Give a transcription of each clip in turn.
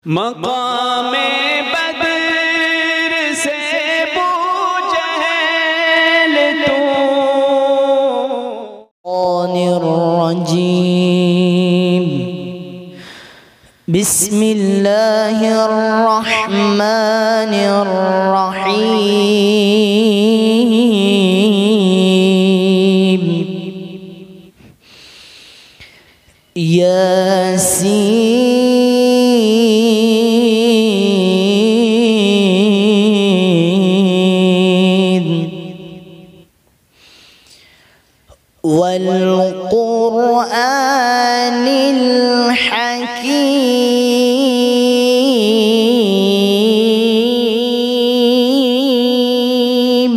मकामे बदर से बूझल तू रजीम बिस्मिल्लाहिर्रहमानिर्रहीम यासीन वल क़ुरआनिल हकीम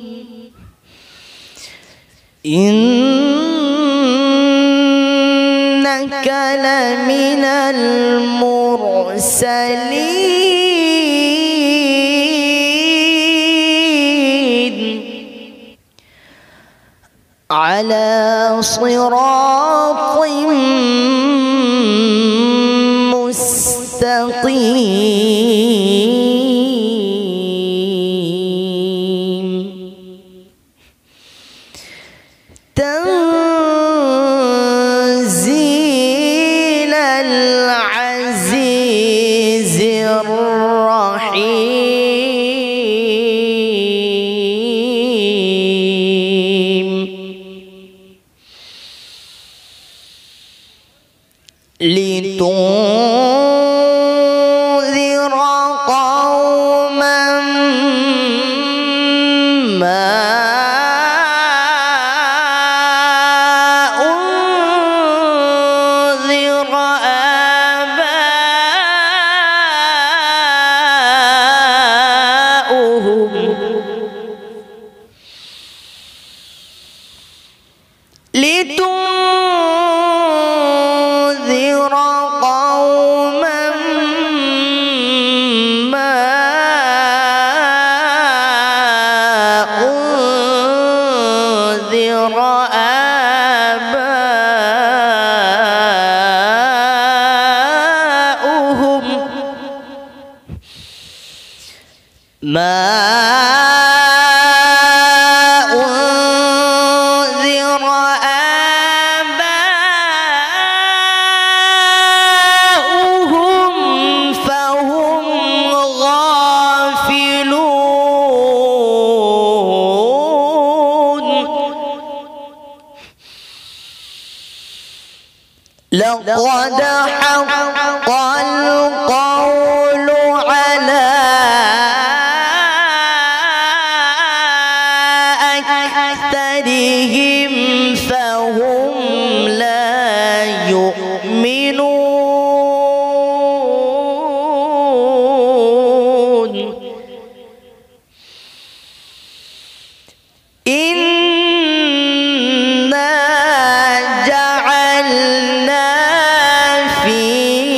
इन्नका लमिनल मुरसलीन अला सिरातिम मुस्तक़ीम तंज़ीलल अज़ीज़िर रहीम लितुंज़िर क़ौमन मा उन्ज़िर आबाउहुम लितुंज़िर قوما ما أنذر آباؤهم ما أنذر آباؤهم فهم غافلون لقد حق القول على أكثرهم فهم لا يؤمنون إنا جعلنا في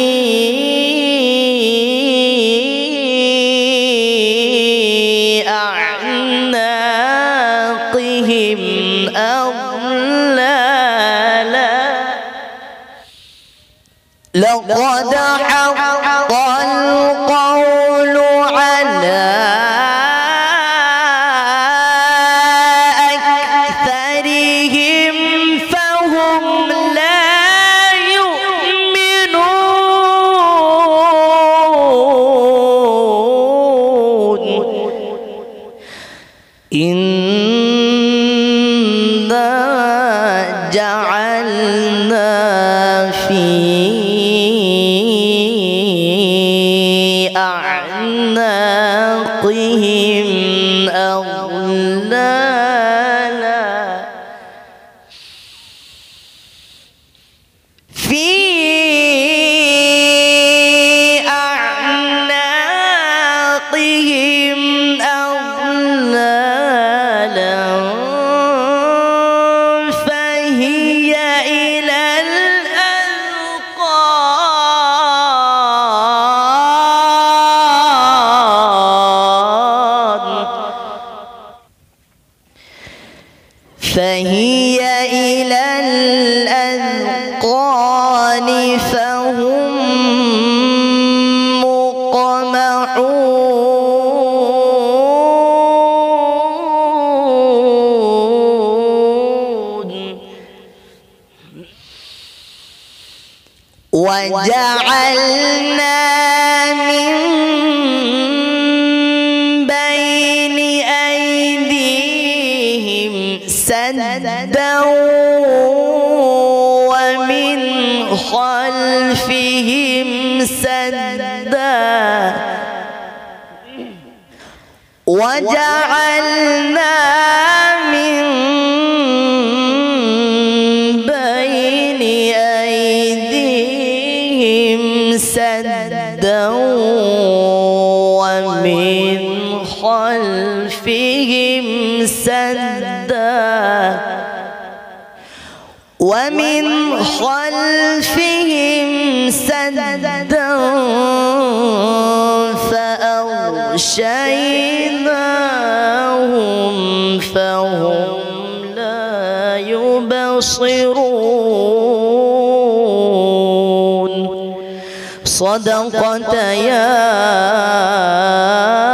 يسمعون وجعلنا من بين أيديهم سدا ومن خلفهم سدا وجعلنا من بين أيديهم سدا ومن خلفهم سدا ومن خلفهم سدا فأغشيناهم فهم لا يبصرون. صدقت يا